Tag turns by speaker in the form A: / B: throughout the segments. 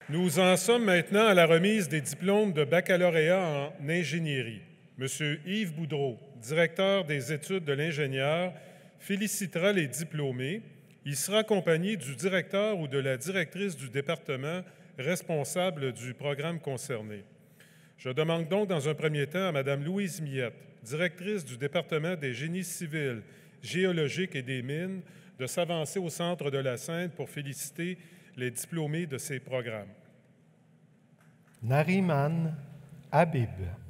A: Nous en sommes maintenant à la remise des diplômes de baccalauréat en ingénierie. Monsieur Yves Boudreau, directeur des études de l'ingénieur, félicitera les diplômés. Il sera accompagné du directeur ou de la directrice du département responsable du programme concerné. Je demande donc dans un premier temps à Mme Louise Millette, directrice du département des génies civils, géologiques et des mines, de s'avancer au centre de la scène pour féliciter les diplômés de ces programmes.
B: Nariman Habib.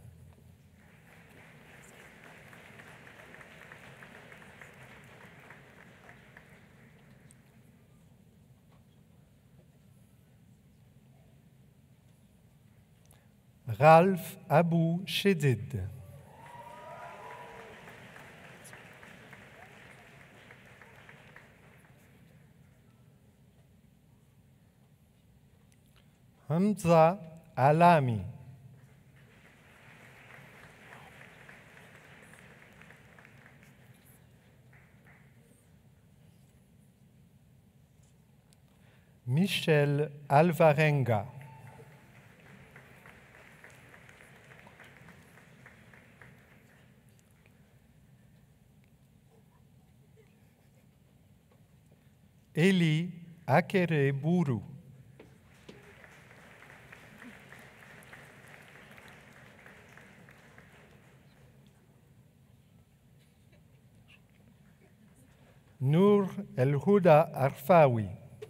B: Ralph Abou Chedid. Hamza Alami. Michel Alvarenga. Eli Akere Buru. Nour El Huda Arfawi.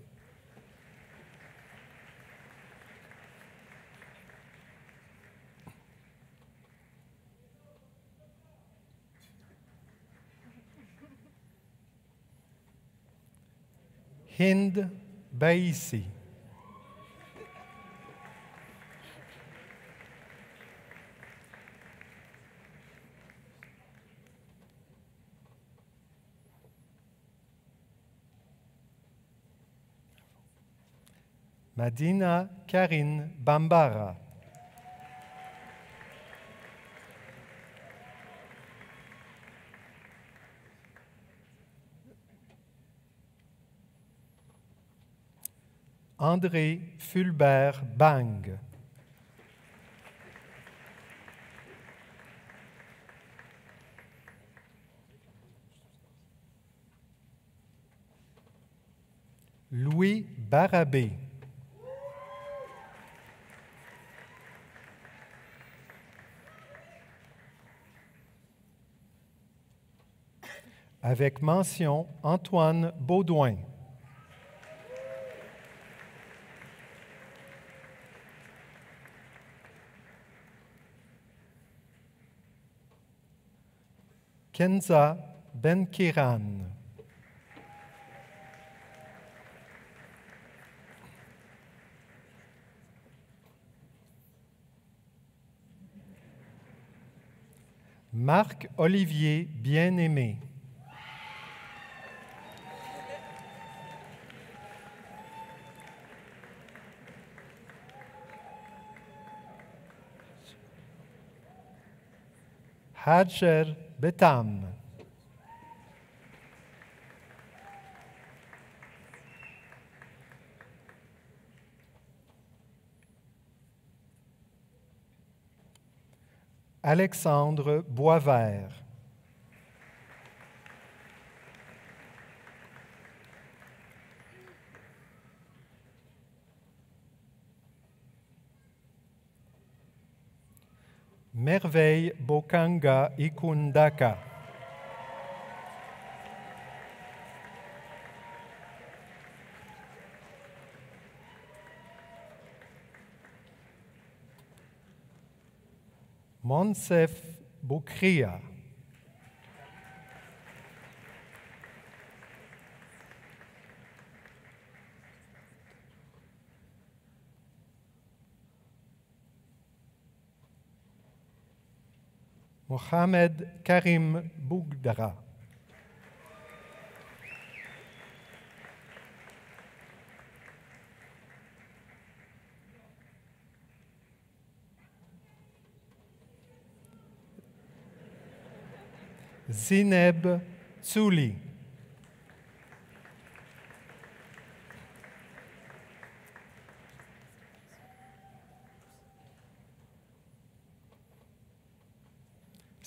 B: Hind Baisi. Madina Karine Bambara. André Fulbert Bang. Louis Barabé. Avec mention, Antoine Baudouin. Kenza Benkiran. Marc-Olivier Bien-Aimé. Hadjer Betam. Alexandre Boisvert. Merveille Bokanga Ikundaka. Monsef Boukria. Mohamed Karim Bougdara. Zineb Tsouli.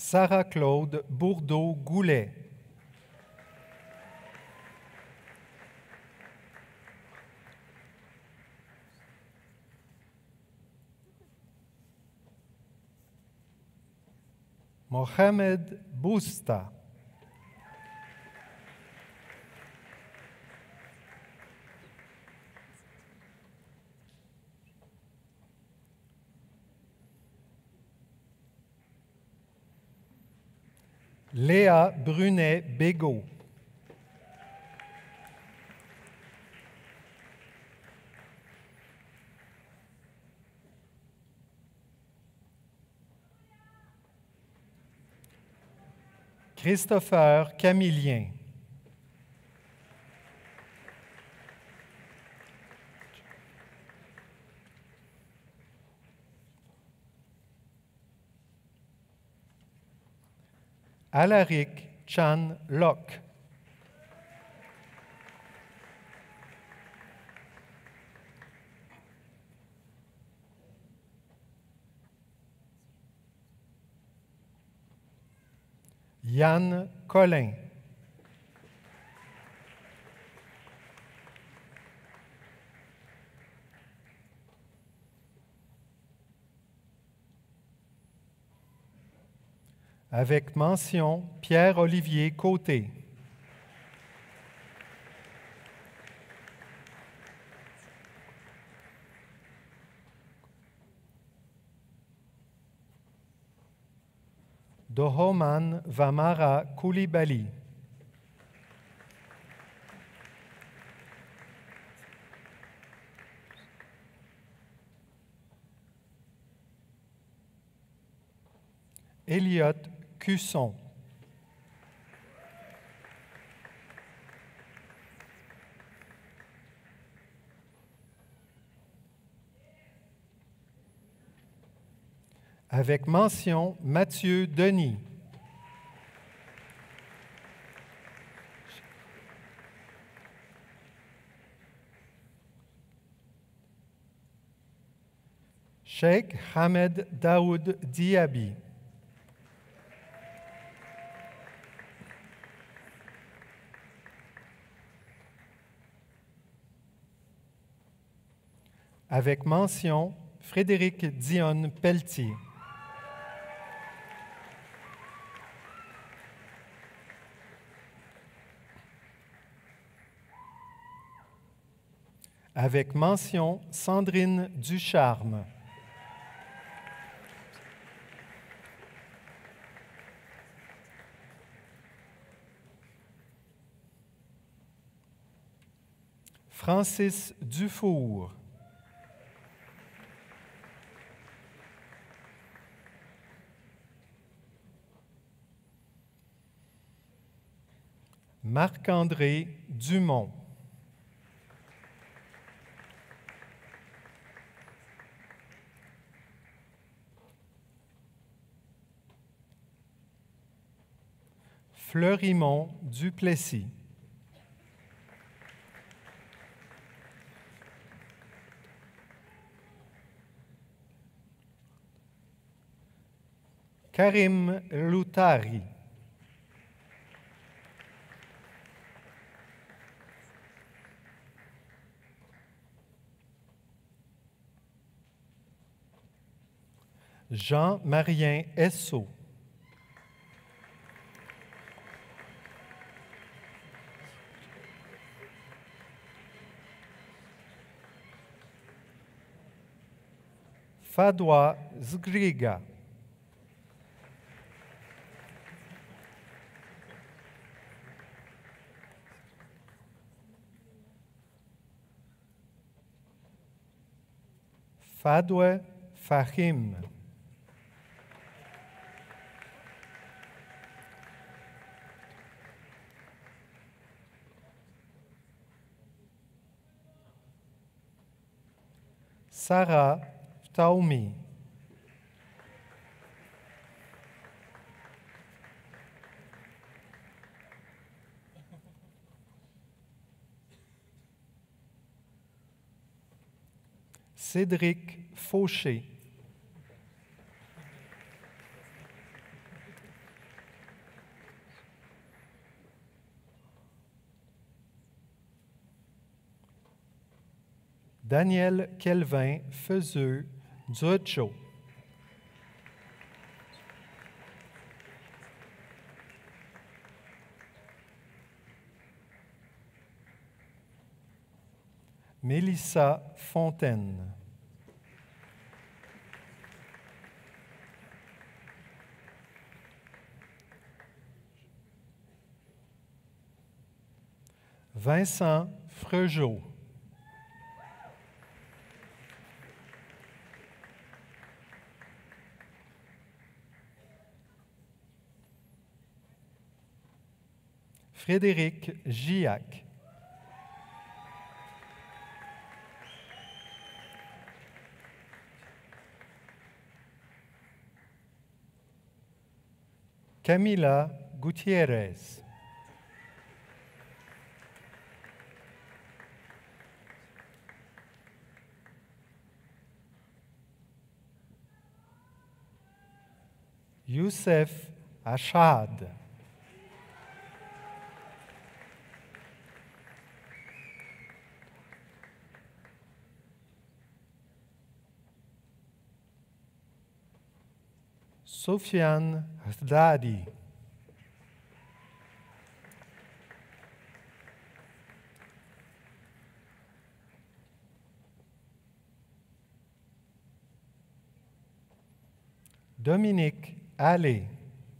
B: Sarah-Claude Bourdeau-Goulet. Mohamed Bousta. Léa Brunet-Bégaud. Christopher Camillien. Alaric Chan Locke. Yann Collin. Avec mention, Pierre-Olivier Côté. Dohoman Vamara Koulibaly. Elliot Cusson. Avec mention, Mathieu Denis. Cheikh Hamed Daoud Diaby. Avec mention, Frédéric Dionne Pelletier. Avec mention, Sandrine Ducharme. Francis Dufour. Marc-André Dumont. Fleurimont Duplessis. Karim Loutari. Jean-Marien Esso. Fadwa Zgriga. Fadwa Fahim. Sarah Taoumi. Cédric Fauché. Daniel Kelvin Feuzeux Ducho. Mélissa Fontaine. Vincent Freugeot. Frédéric Giac. Camila Gutiérrez. Youssef Achad. Sofiane Hdadi. Dominique Allé.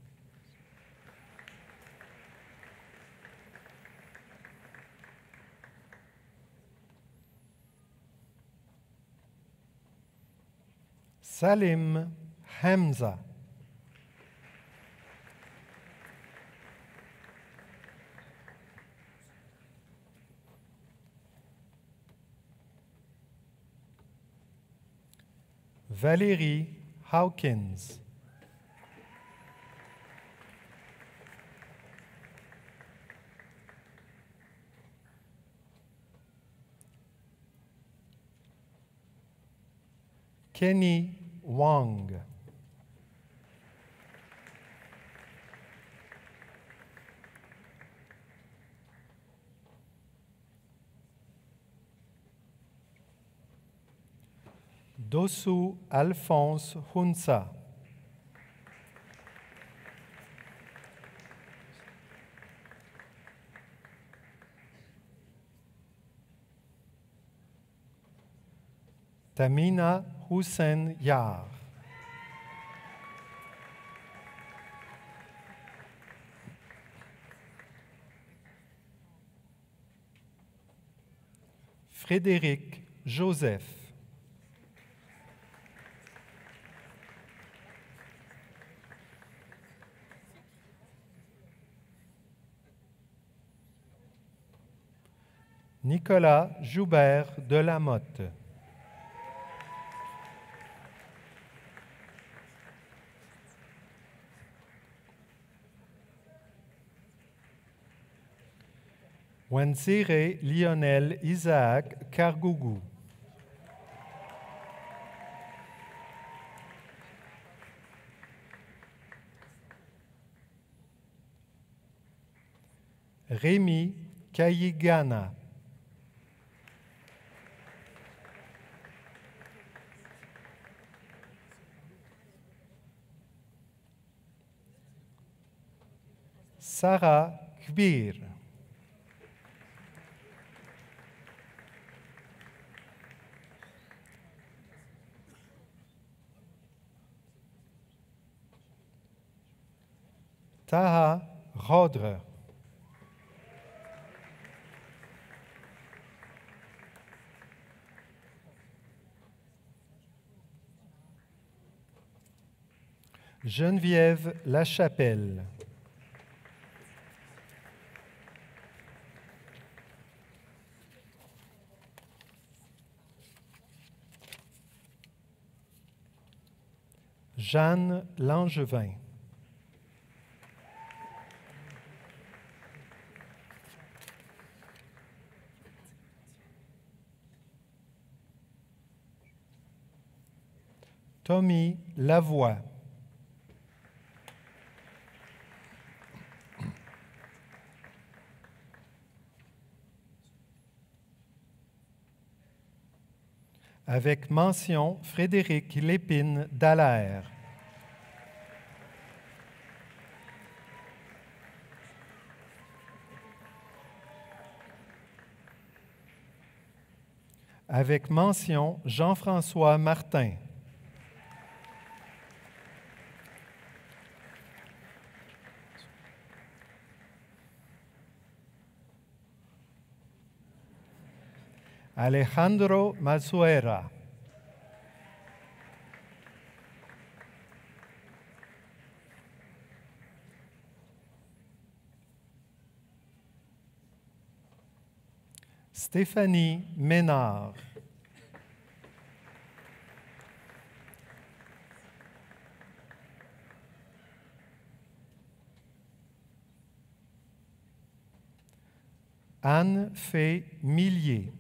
B: Salim Hamza. Valérie Hawkins. Kenny Wang. Dossou Alphonse Hunsa. Tamina Hussein Yar. Frédéric Joseph. Nicolas Joubert Delamotte. Wenzire Lionel Isaac Cargougou. Rémi Kayigana. Sarah Kbir. Taha Rodre. Geneviève Lachapelle. Jeanne Langevin. Tommy Lavoie. Avec mention Frédéric Lépine Dallaire. Avec mention Jean-François Martin. Alejandro Mazuera. Stéphanie Ménard. Anne Fay Millier.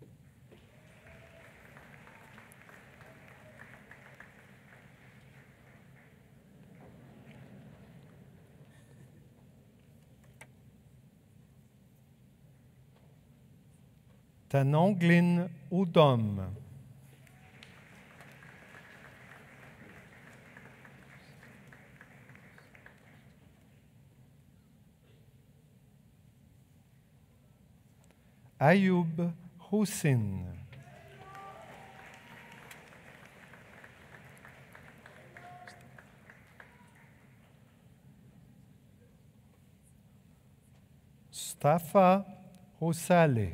B: Tanongline Oudom. Ayoub Houssine. Stafa Houssale.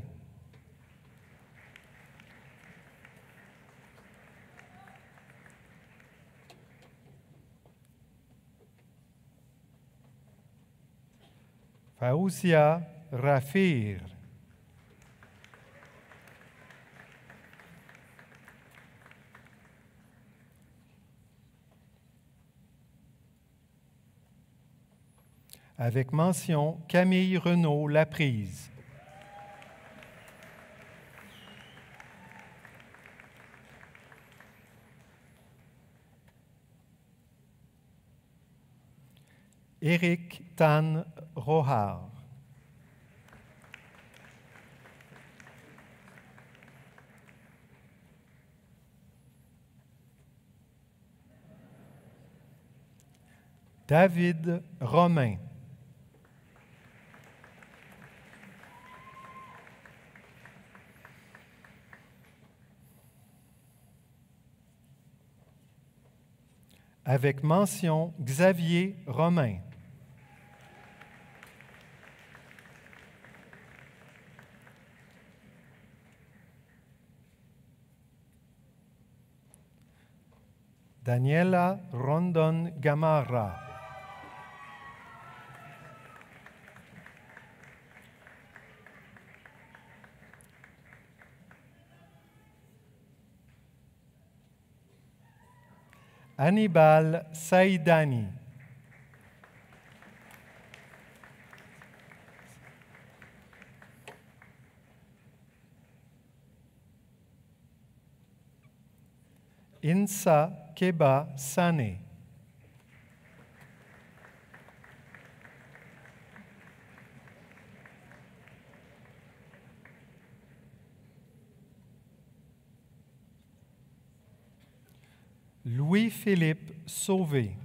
B: Faouzia Rafir. Avec mention Camille Renaud Laprise. Éric Tan Rohar. David Romain. Avec mention Xavier Romain. Daniela Rondon Gamarra. Hannibal Saïdani. Insa Keba Sané. Louis-Philippe Sauvé.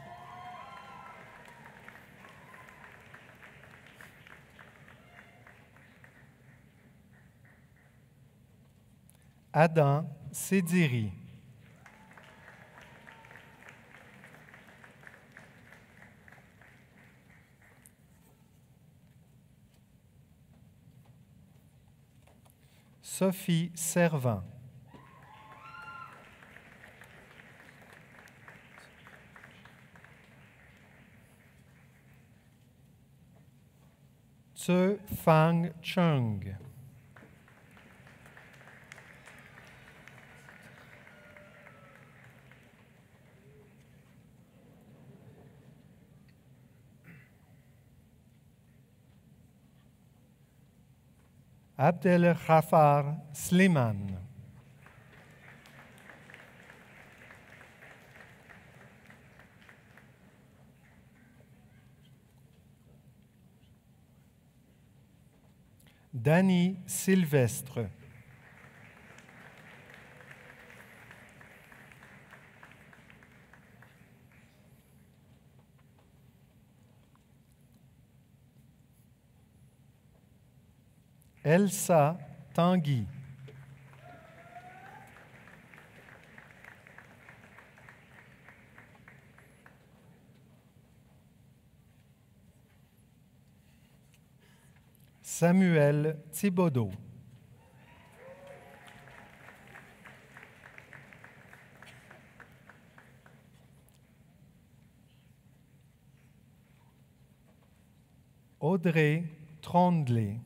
B: Adam Sédiri. Sophie Servant. Tse Fang Chung. Abdel Khafar Sliman. Dany Sylvestre. Elsa Tanguy. Samuel Thibodeau. Audrey Trondley.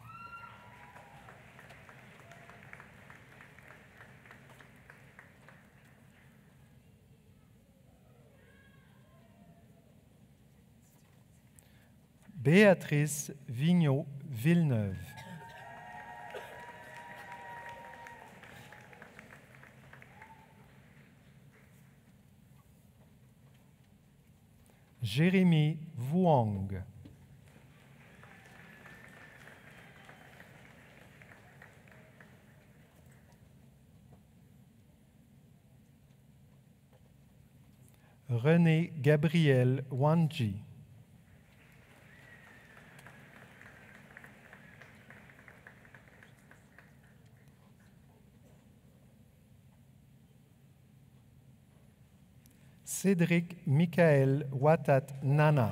B: Béatrice Vigneault-Villeneuve. Jérémy Vuong. René Gabriel Wanji. Cédric Michael Watat Nana.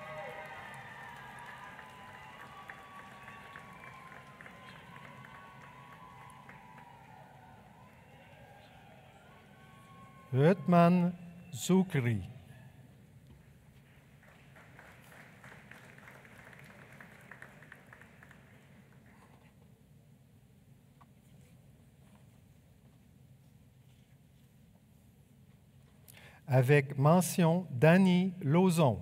B: Rutman Zoukri. Avec mention Dany Lauzon.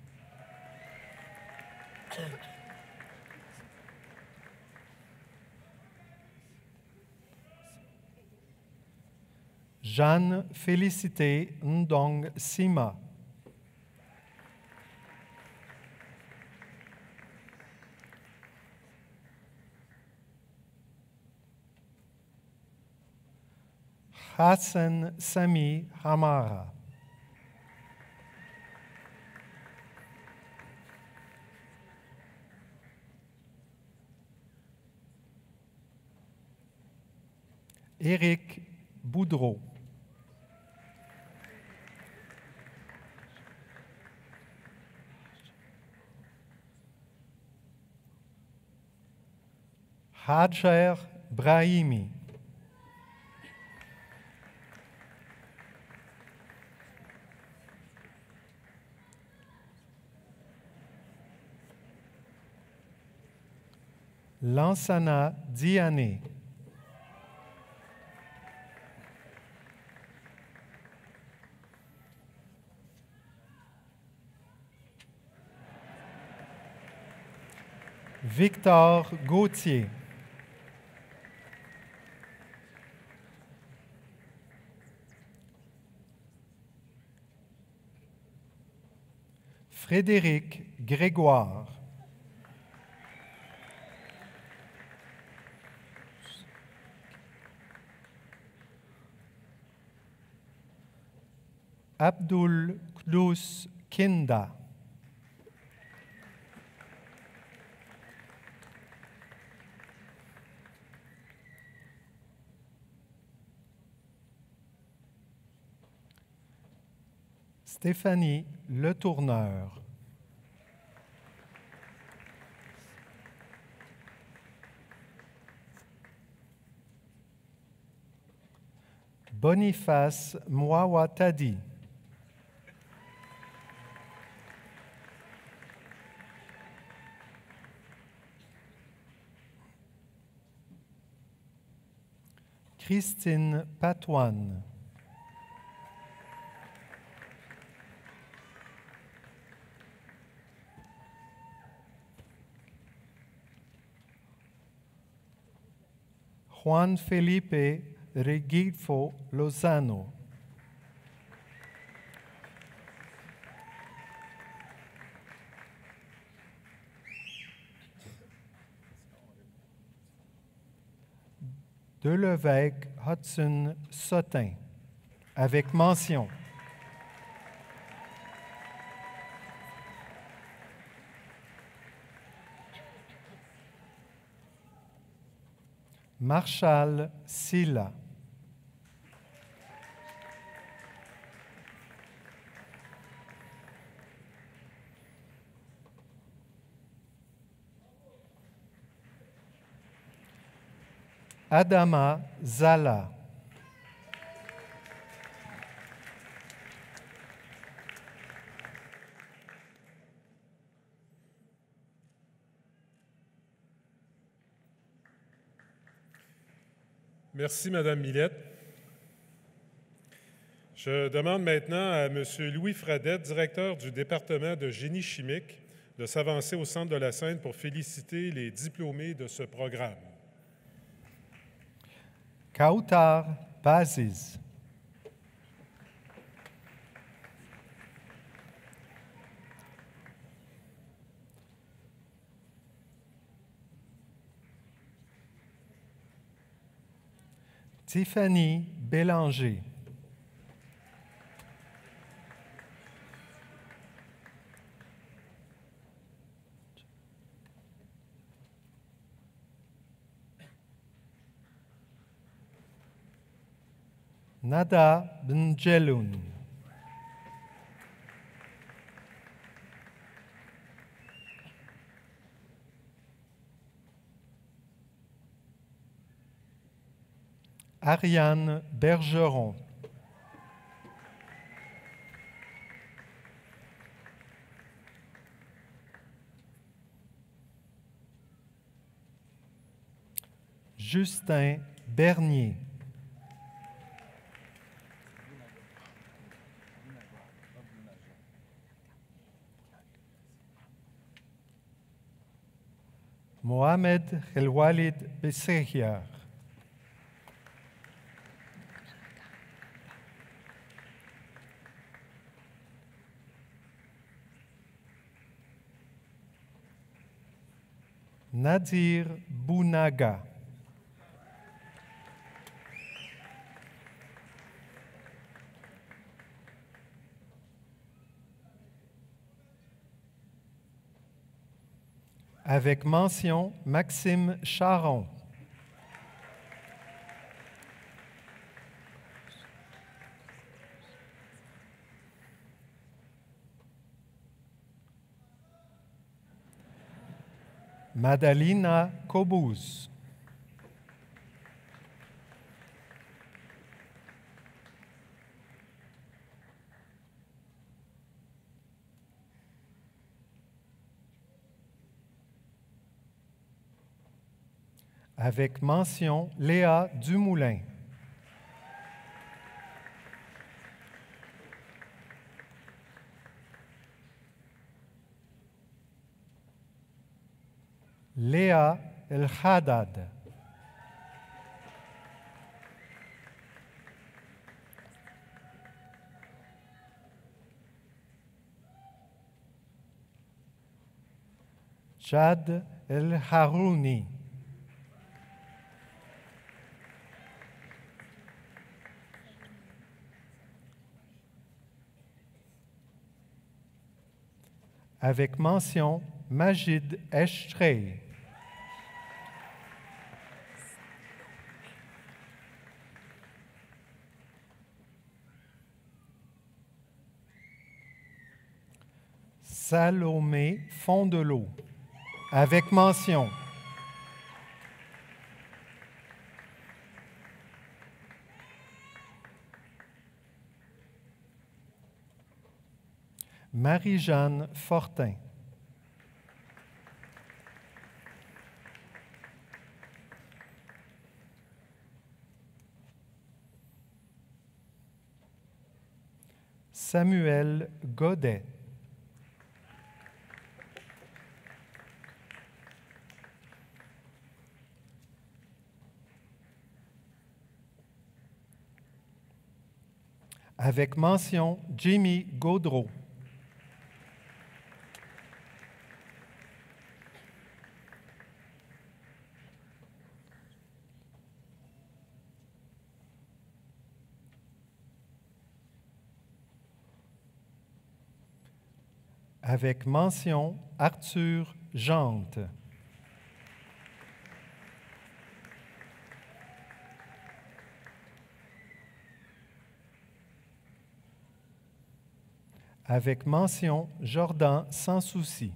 B: Jeanne Félicité Ndong Sima. Hassan Sami Hamara. Éric Boudreau. Hadjer Brahimi. Lansana Diané. Victor Gauthier. Frédéric Grégoire. Abdul Kdous Kinda. Stéphanie Letourneur. Boniface Mwawatadi. Christine Patoine. Juan Felipe Regifo Lozano. Delevesque Hudson Sotin, avec mention. Marshall Silla. Adama Zala.
A: Merci, Madame Millette. Je demande maintenant à M. Louis Fradette, directeur du département de génie chimique, de s'avancer au centre de la scène pour féliciter les diplômés de ce programme.
B: Kautar Baziz. Tiffany Bélanger. Nada Benjeloun. Ariane Bergeron. Justin Bernier. Mohamed El-Walid Bessehiar. Nadir Bounaga. Avec mention, Maxime Charon. Madalina Kobus. Avec mention, Léa Dumoulin. Léa El-Haddad. Chad El-Harouni. Avec mention, Majid Eshtrei. Salomé Fondelot. Avec mention. Marie-Jeanne Fortin. Samuel Godet. Avec mention, Jimmy Gaudreau. Avec mention, Arthur Jante. Avec mention Jordan Sans Souci.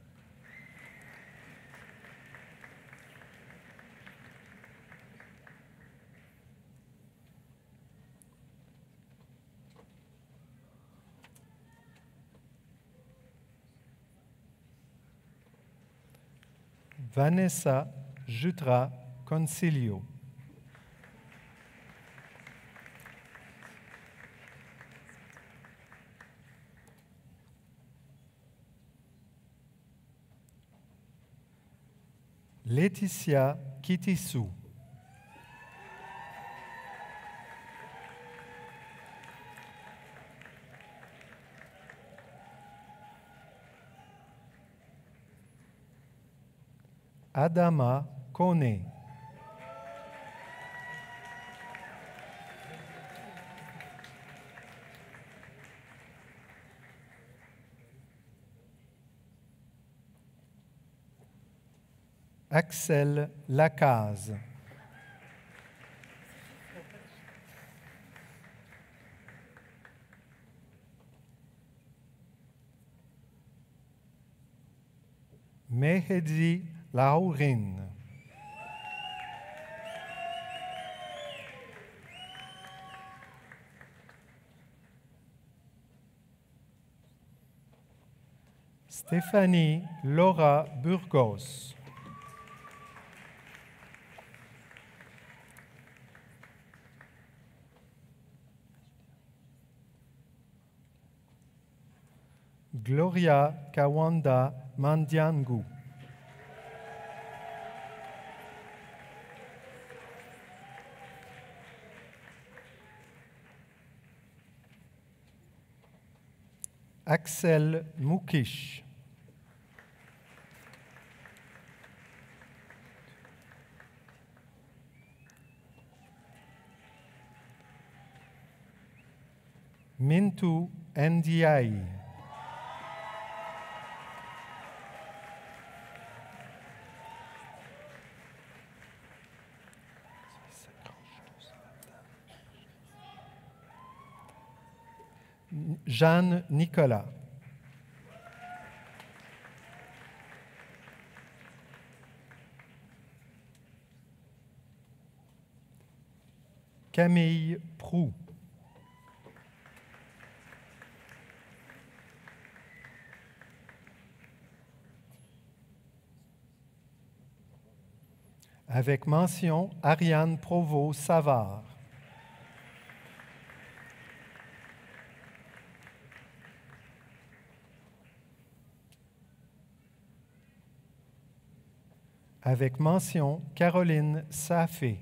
B: Vanessa Jutra Concilio. Laetitia Kitissou. Adama Kone. Axel Lacaze. Mehdi Laurine. Stéphanie Laura Burgos. Gloria Kawanda Mandiangu. Axel Moukish. Mintu Ndiaye. Jeanne Nicolas. Camille Proux. Avec mention Ariane Provost-Savard. Avec mention Caroline Safé.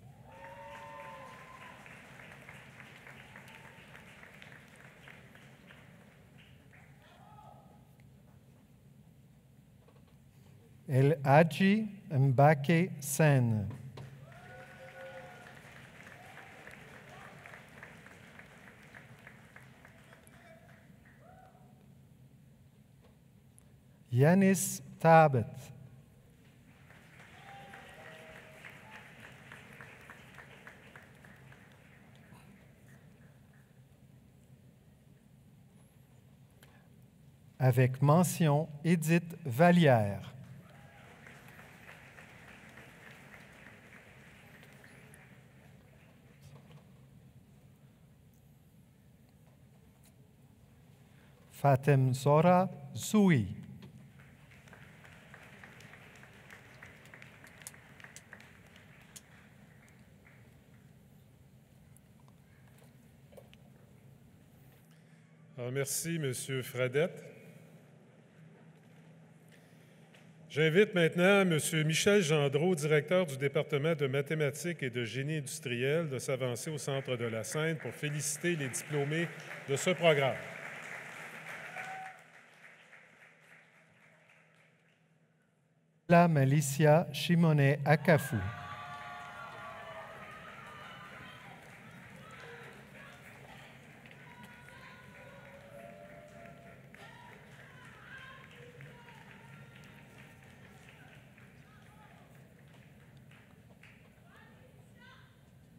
B: El Hadji Mbake Sen. Yanis Tabet. Avec mention Édith Vallière. Fatem Zora Zoui.
A: Alors, merci, M. Fradette. J'invite maintenant M. Michel Gendreau, directeur du département de mathématiques et de génie industriel, de s'avancer au centre de la scène pour féliciter les diplômés de ce programme.
B: La Malicia Chimonet Akafou.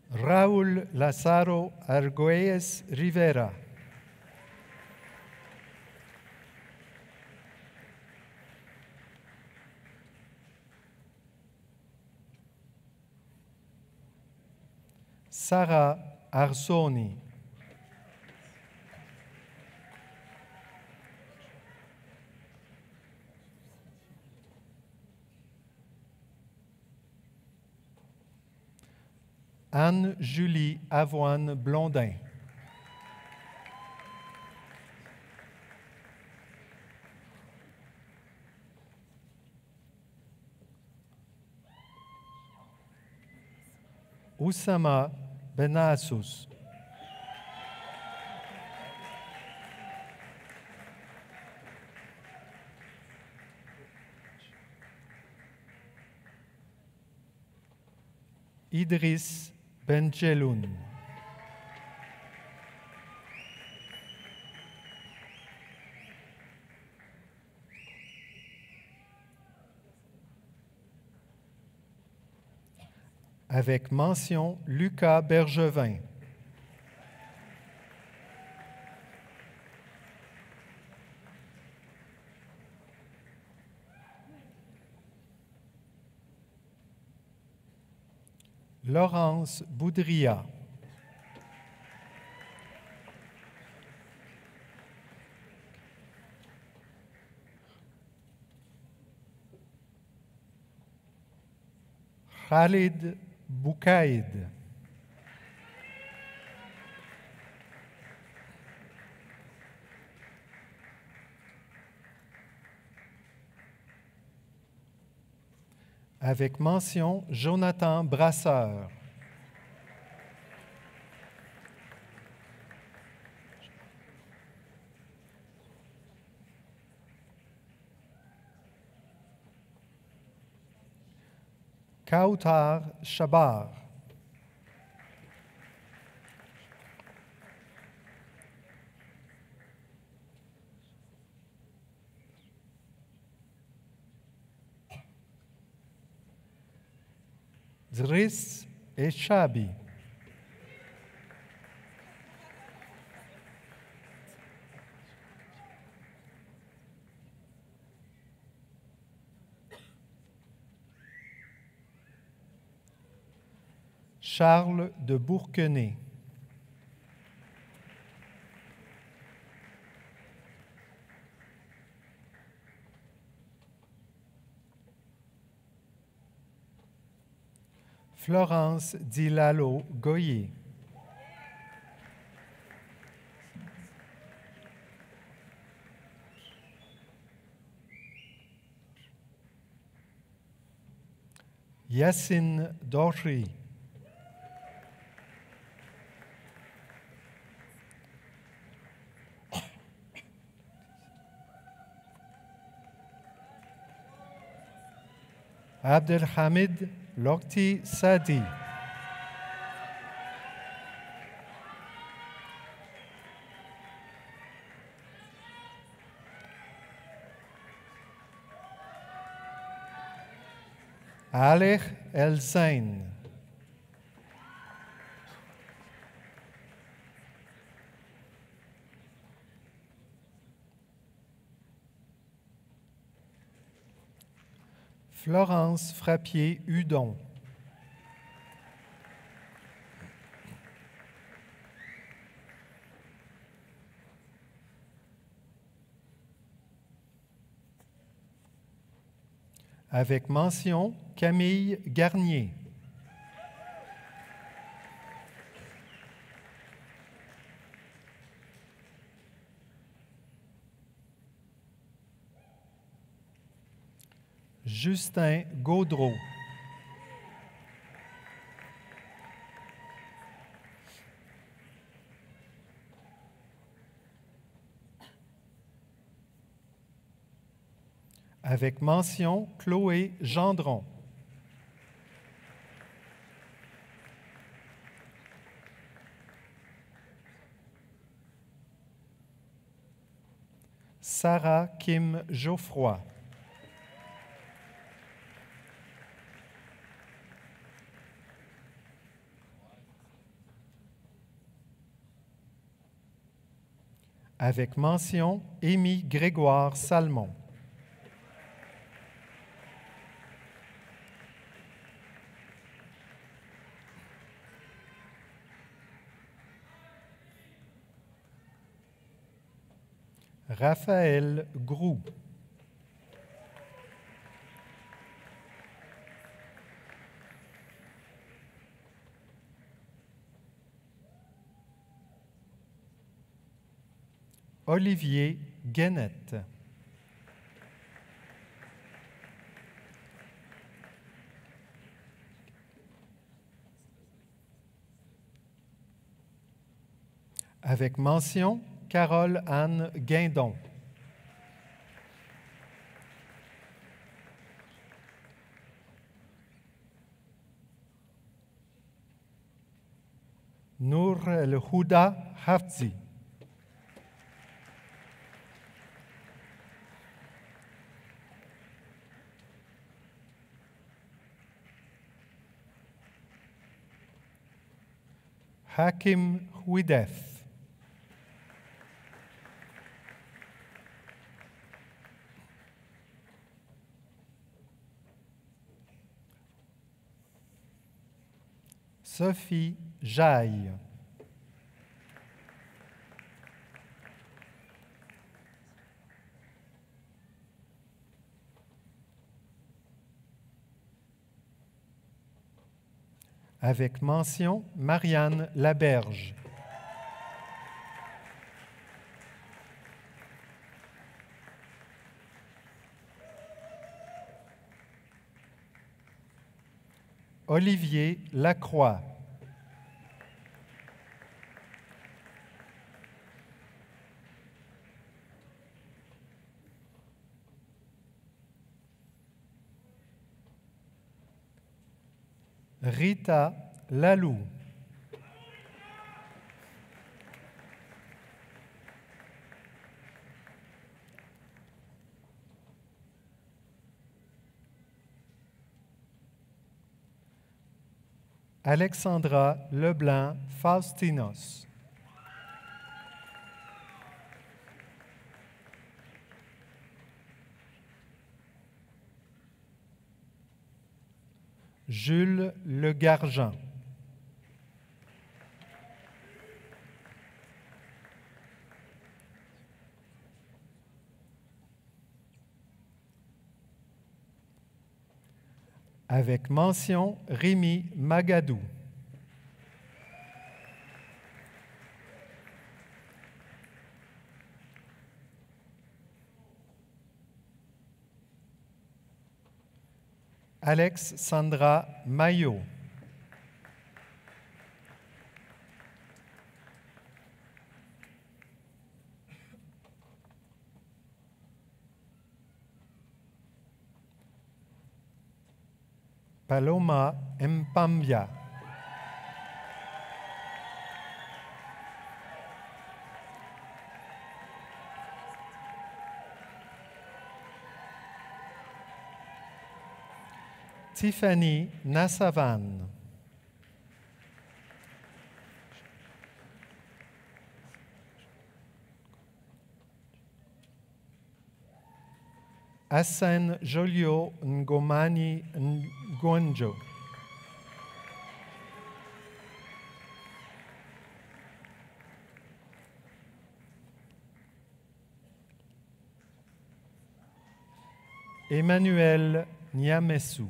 B: Raúl Lazaro Argüelles Rivera. Sarah Arsoni. Anne-Julie Avoine Blondin. Oussama Benassus. Idriss Benjeloun. Avec mention Lucas Bergevin. Laurence Boudria. Khalid Boukaïd. Avec mention Jonathan Brasseur. Kautar Shabar. Driss Eshabi. Charles de Bourquenay. Florence Dilalo Goyer. Yassine Dorri. Abdelhamid Lokti Sadi. Alech El Zain. Florence Frappier-Hudon. Avec mention Camille Garnier. Justin Gaudreau. Avec mention Chloé Gendron. Sarah Kim Geoffroy. Avec mention Émy Grégoire Salmon. Raphaël Groux. Olivier Guénette. Avec mention, Carole Anne Guindon. Nour El Houda Hafzi. Hakim Houidef. Sophie Jaille. Avec mention, Marianne Laberge. Olivier Lacroix. Rita Lalou. Alexandra Leblanc Faustinos. Jules Le Gargent. Avec mention, Rémi Magadou. Alex Sandra Maillot. Paloma Mpambia. Tiffany Nassavan. Hassan Jolio Ngomani Ngonjo. Emmanuel Niamessou.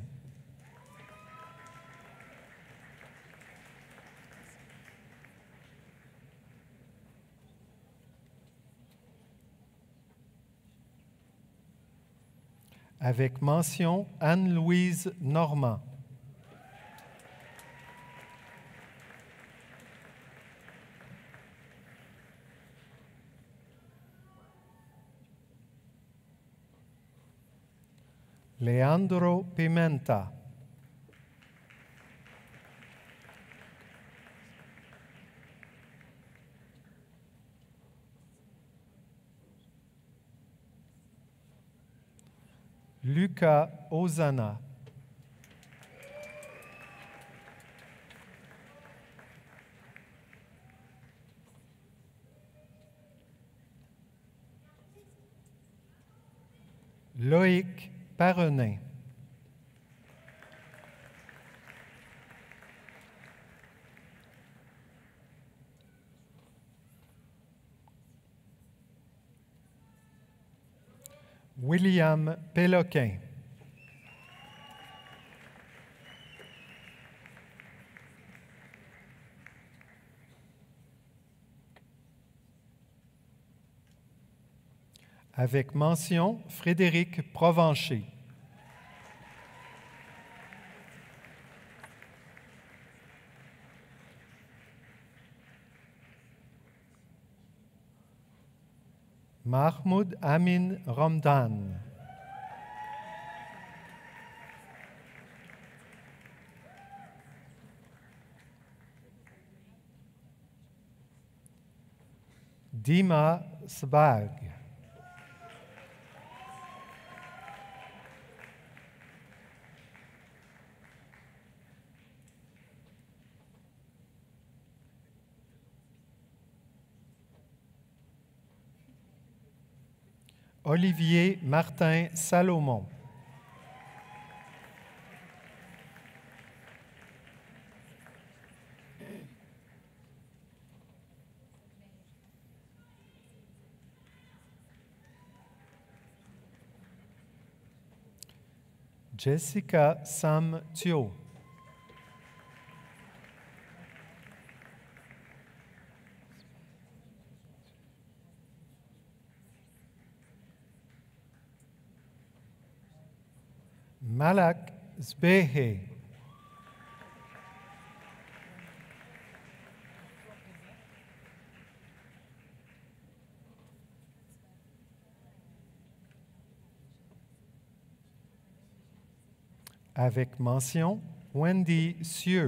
B: Avec mention, Anne-Louise Normand. Leandro Pimenta. Lucas Ozana. Loïc Parrenin. William Péloquin. Avec mention, Frédéric Provencher. Mahmoud Amin Ramdan. Dima Sbag. Olivier Martin Salomon. Jessica Sam Thio. Malak Zbehe. Avec mention, Wendy Sieux.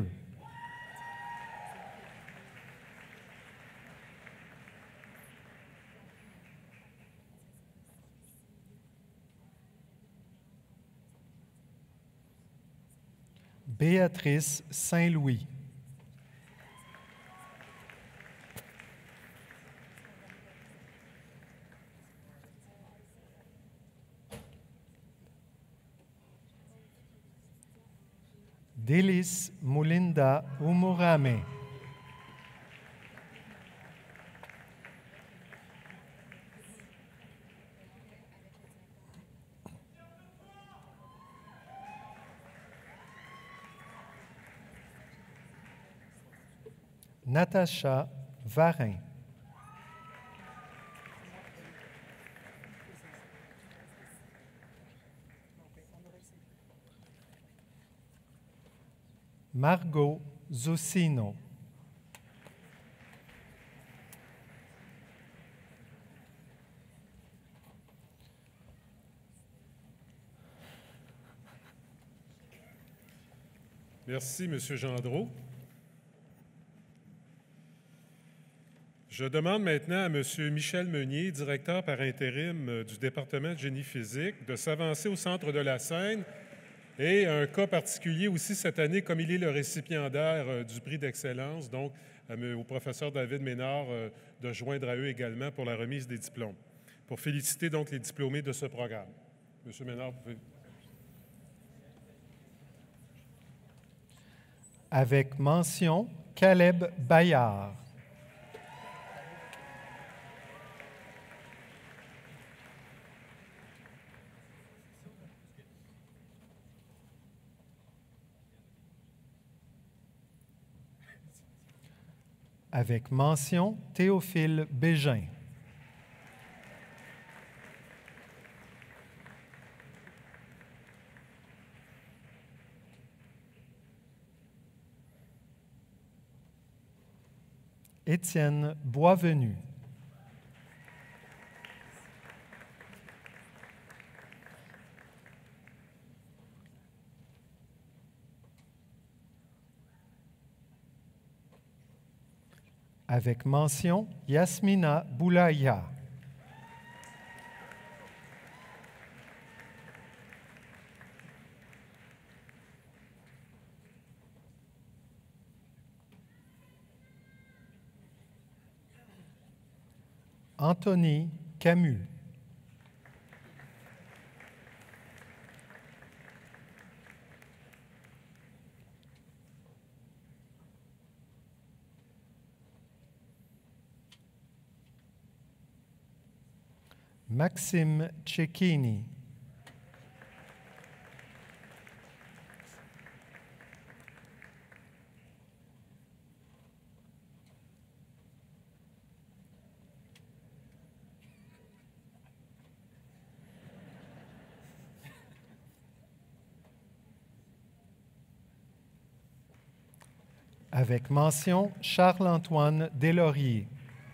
B: Béatrice Saint-Louis. Délice Moulinda Umurame. Natacha Varin. Margot Zucino.
A: Merci, M. Gendreau. Je demande maintenant à M. Michel Meunier, directeur par intérim du département de génie physique, de s'avancer au centre de la scène. Et un cas particulier aussi cette année, comme il est le récipiendaire du prix d'excellence, donc au professeur David Ménard de joindre à eux également pour la remise des diplômes, pour féliciter donc les diplômés de ce programme. Monsieur Ménard, vous pouvez...
B: Avec mention, Caleb Bayard. Avec mention, Théophile Bégin. Étienne Boisvenu. Avec mention, Yasmina Boulaya. Anthony Camus. Maxime Cecchini. Avec mention, Charles-Antoine Deslauriers.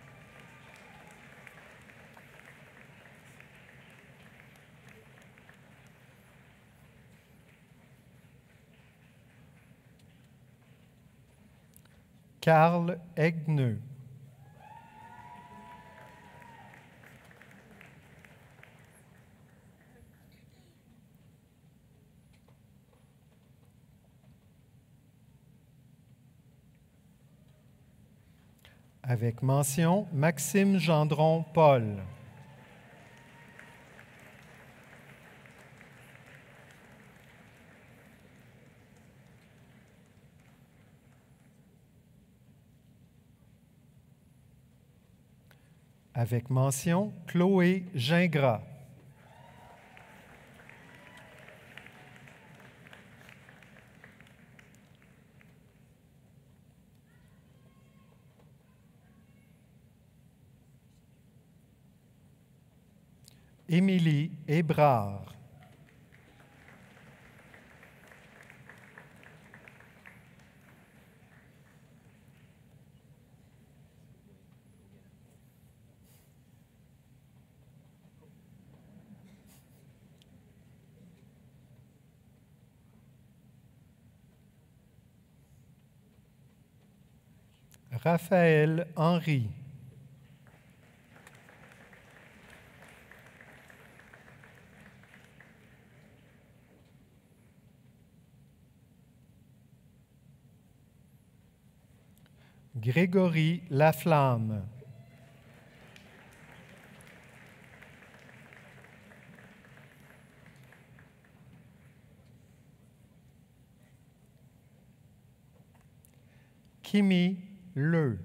B: Carl Aigneux. Avec mention, Maxime Gendron-Paul. Avec mention, Chloé Gingras. Émilie Hébrard. Raphaël Henry. Grégory Laflamme. Kimi Leu.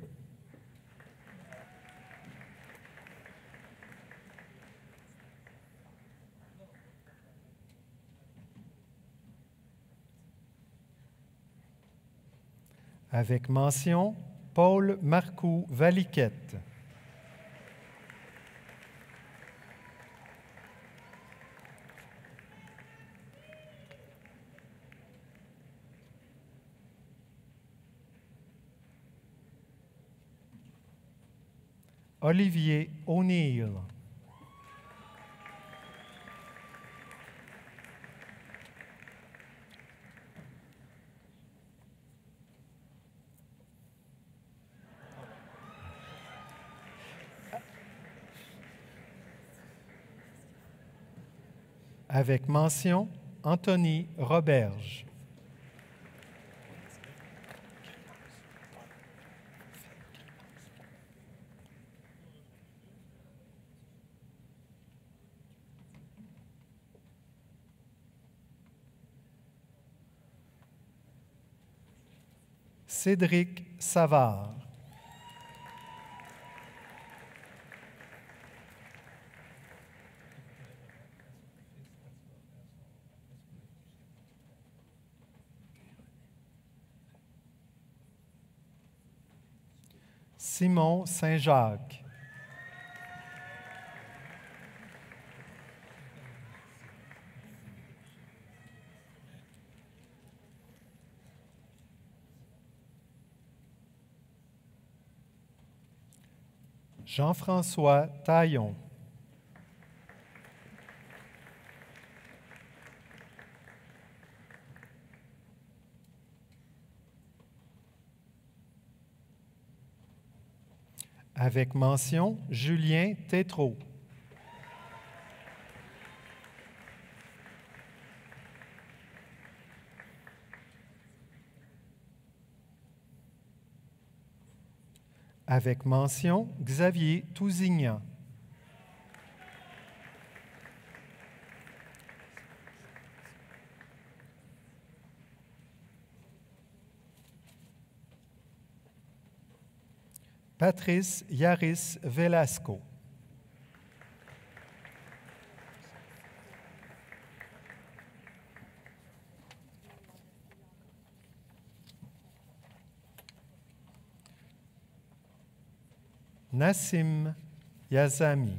B: Avec mention, Paul Marcoux Valiquette. Olivier O'Neill. Avec mention, Anthony Roberge. Cédric Savard. Simon Saint-Jacques. Jean-François Taillon. Avec mention, Julien Tétrault. Avec mention, Xavier Tousignan. Patrice Yaris Velasco. Nassim Yazami.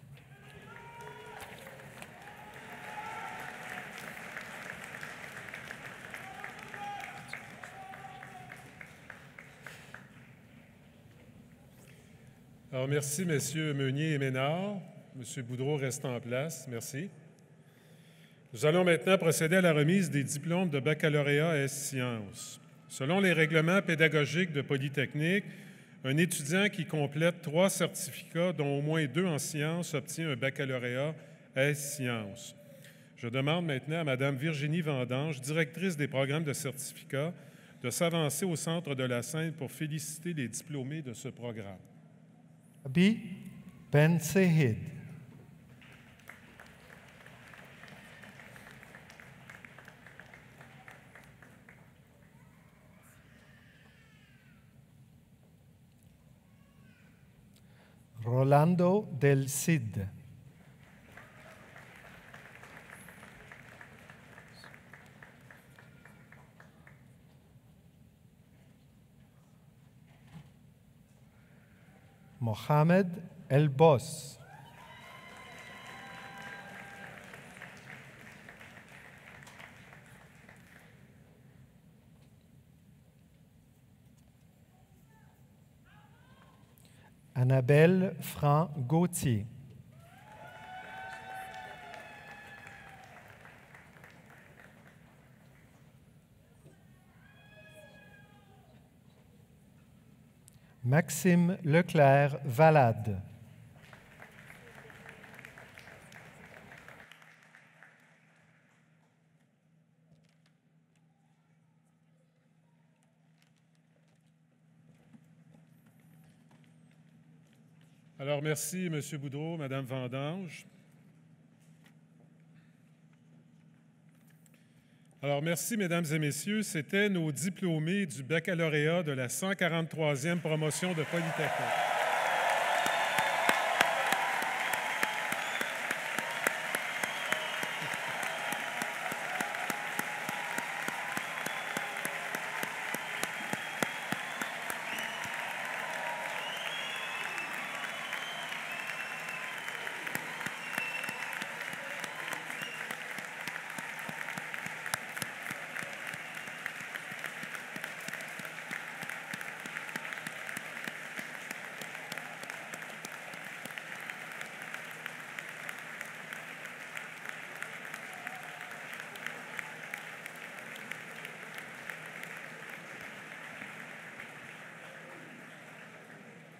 A: Alors, merci, messieurs Meunier et Ménard. Monsieur Boudreau reste en place. Merci. Nous allons maintenant procéder à la remise des diplômes de baccalauréat S-Sciences. Selon les règlements pédagogiques de Polytechnique, un étudiant qui complète 3 certificats, dont au moins 2 en sciences, obtient un baccalauréat S-Sciences. Je demande maintenant à Mme Virginie Vendange, directrice des programmes de certificats, de s'avancer au centre de la scène pour féliciter les diplômés de ce programme.
B: Abi Ben Sehid. Rolando Del Cid. Mohamed El Boss. Annabelle Franc-Gauthier. Maxime Leclerc-Valade.
A: Alors, merci, M. Boudreau, Mme Vendange. Alors, merci, Mesdames et Messieurs. C'était nos diplômés du baccalauréat de la 143e promotion de Polytechnique.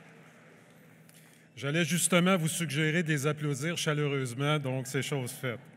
A: J'allais justement vous suggérer de les applaudir chaleureusement, donc c'est chose faite.